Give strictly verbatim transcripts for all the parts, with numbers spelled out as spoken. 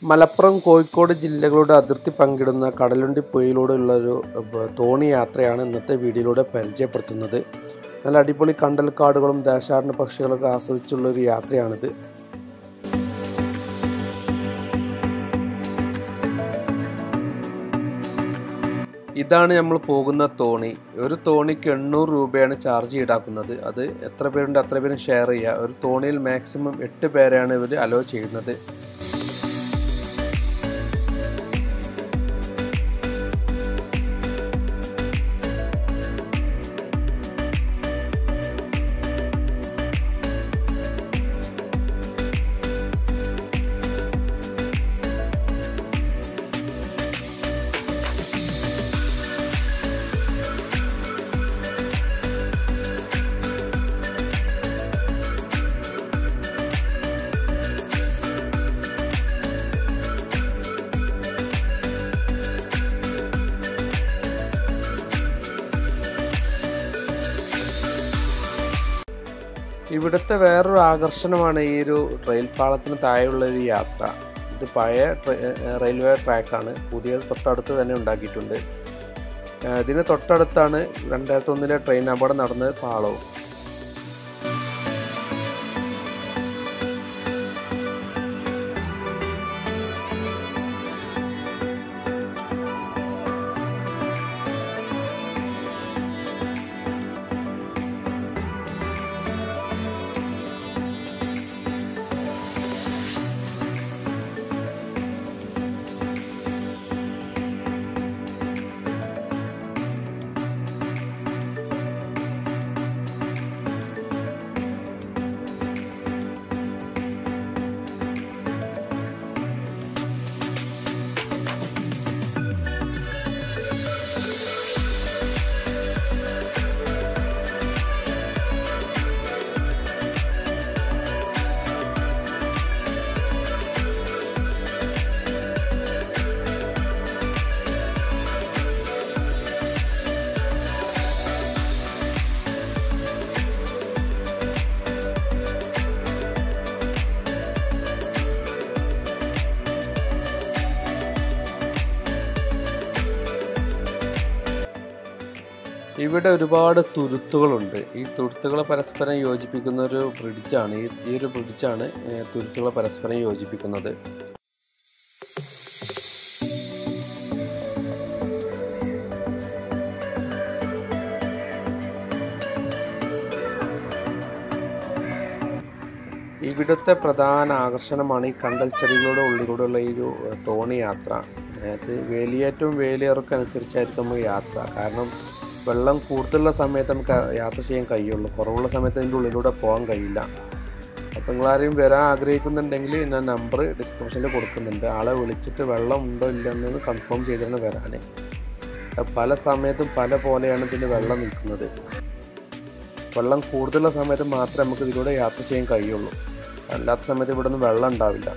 മലപ്പുറം കോഴിക്കോട് ജില്ലകളുടെ അതിർത്തി പങ്കിടുന്ന കടലുണ്ടി പുഴയിലൂടെയുള്ളൊരു തോണി യാത്രയാണ് ഇന്നത്തെ വീഡിയോയിലൂടെ പരിചയപ്പെടുത്തുന്നത്. നല്ല അടിപൊളി കണ്ടൽക്കാടുകളും ദേശാടന പക്ഷികളൊക്കെ ആസ്വദിച്ചുള്ളൊരു യാത്രയാണിത്. ഇതാണ് നമ്മൾ പോകുന്ന തോണി. ഒരു തോണിക്ക് എണ്ണൂറ് രൂപയാണ് ചാർജ് ഈടാക്കുന്നത്. അത് എത്ര പേരുണ്ട് അത്ര പേരും ഷെയർ ചെയ്യുക. ഒരു തോണിയിൽ മാക്സിമം എട്ട് പേരെയാണ് ഇവർ അലോ ചെയ്യുന്നത്. ഇവിടുത്തെ വേറൊരു ആകർഷണമാണ് ഈ ഒരു റെയിൽ പാളത്തിന് താഴെയുള്ളൊരു യാത്ര. ഇത് പഴയ റെയിൽവേ ട്രാക്കാണ്, പുതിയത് തൊട്ടടുത്ത് തന്നെ ഉണ്ടാക്കിയിട്ടുണ്ട്. ഇതിന് തൊട്ടടുത്താണ് രണ്ടായിരത്തി ഒന്നിലെ ട്രെയിൻ അപകടം നടന്ന പാളവും. ഇവിടെ ഒരുപാട് തുരുത്തുകളുണ്ട്. ഈ തുരുത്തുകളെ പരസ്പരം യോജിപ്പിക്കുന്ന ഒരു ബ്രിഡ്ജാണ്. ഈ ഈ ഒരു ബ്രിഡ്ജാണ് തുരുത്തുകളെ പരസ്പരം യോജിപ്പിക്കുന്നത്. ഇവിടുത്തെ പ്രധാന ആകർഷണമാണ് ഈ കണ്ടൽ ചെടികളുടെ ഉള്ളിലൂടെയുള്ള ഈ ഒരു തോണി യാത്ര. അതായത് വേലിയേറ്റവും വേലിയിറക്കും അനുസരിച്ചായിരിക്കും നമുക്ക് യാത്ര. കാരണം വെള്ളം കൂടുതലുള്ള സമയത്ത് നമുക്ക് യാത്ര ചെയ്യാൻ കഴിയുള്ളൂ. കുറവുള്ള സമയത്ത് അതിൻ്റെ ഉള്ളിലൂടെ പോകാൻ കഴിയില്ല. അപ്പോൾ നിങ്ങളാരെയും വരാൻ ആഗ്രഹിക്കുന്നുണ്ടെങ്കിൽ ഞാൻ നമ്പർ ഡിസ്ക്രിപ്ഷനിൽ കൊടുക്കുന്നുണ്ട്. ആളെ വിളിച്ചിട്ട് വെള്ളം ഉണ്ടോ ഇല്ലെന്ന് കൺഫേം ചെയ്തിട്ടാണ് വരാൻ. പല സമയത്തും പല പോലെയാണ് ഇതിന് വെള്ളം നിൽക്കുന്നത്. വെള്ളം കൂടുതലുള്ള സമയത്ത് മാത്രമേ നമുക്ക് ഇതിലൂടെ യാത്ര ചെയ്യാൻ കഴിയുള്ളൂ. അല്ലാത്ത സമയത്ത് ഇവിടെ ഒന്നും വെള്ളം ഉണ്ടാവില്ല.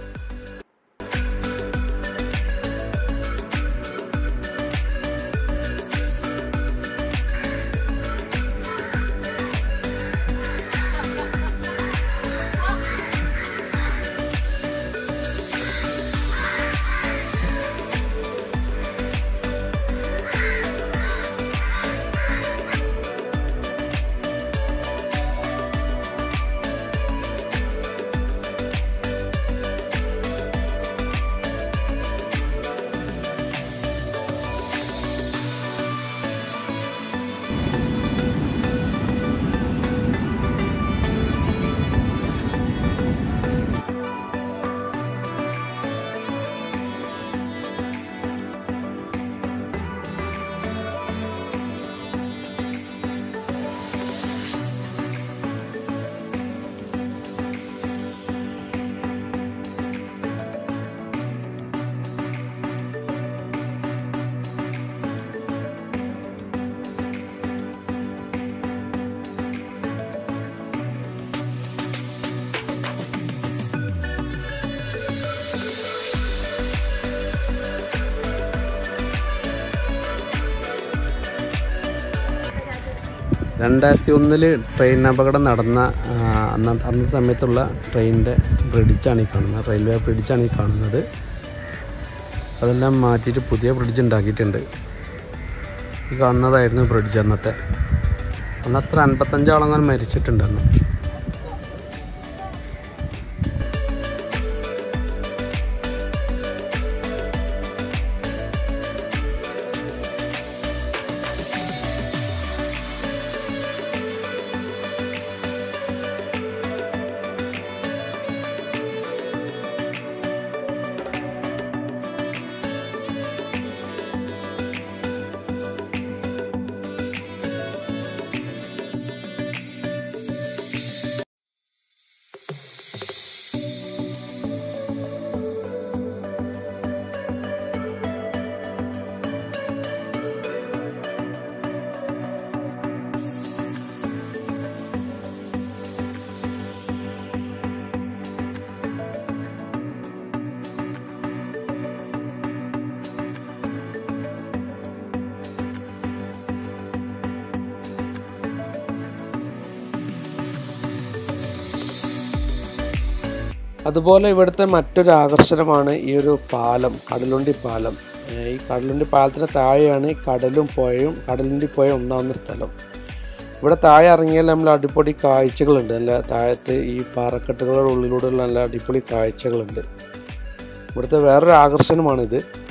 രണ്ടായിരത്തി ഒന്നിൽ ട്രെയിൻ അപകടം നടന്ന അന്ന അന്ന സമയത്തുള്ള ട്രെയിനിൻ്റെ ബ്രിഡ്ജാണ് ഈ കാണുന്നത്, റെയിൽവേ ബ്രിഡ്ജാണ് ഈ കാണുന്നത്. അതെല്ലാം മാറ്റിയിട്ട് പുതിയ ബ്രിഡ്ജ് ഉണ്ടാക്കിയിട്ടുണ്ട്. ഈ കാണുന്നതായിരുന്നു ബ്രിഡ്ജ് അന്നത്തെ. അന്നത്ര അൻപത്തഞ്ചാളങ്ങനെ മരിച്ചിട്ടുണ്ടെന്ന്. അതുപോലെ ഇവിടുത്തെ മറ്റൊരു ആകർഷണമാണ് ഈ ഒരു പാലം, കടലുണ്ടി പാലം. ഈ കടലുണ്ടി പാലത്തിന് താഴെയാണ് ഈ കടലും പുഴയും, കടലുണ്ടി പുഴ ഒന്നാവുന്ന സ്ഥലം. ഇവിടെ താഴെ ഇറങ്ങിയാൽ നമ്മൾ അടിപൊളി കാഴ്ചകളുണ്ട്. നല്ല താഴത്ത് ഈ പാറക്കെട്ടുകളുടെ ഉള്ളിലൂടെയുള്ള നല്ല അടിപൊളി കാഴ്ചകളുണ്ട്. ഇവിടുത്തെ വേറൊരു ആകർഷണമാണിത്.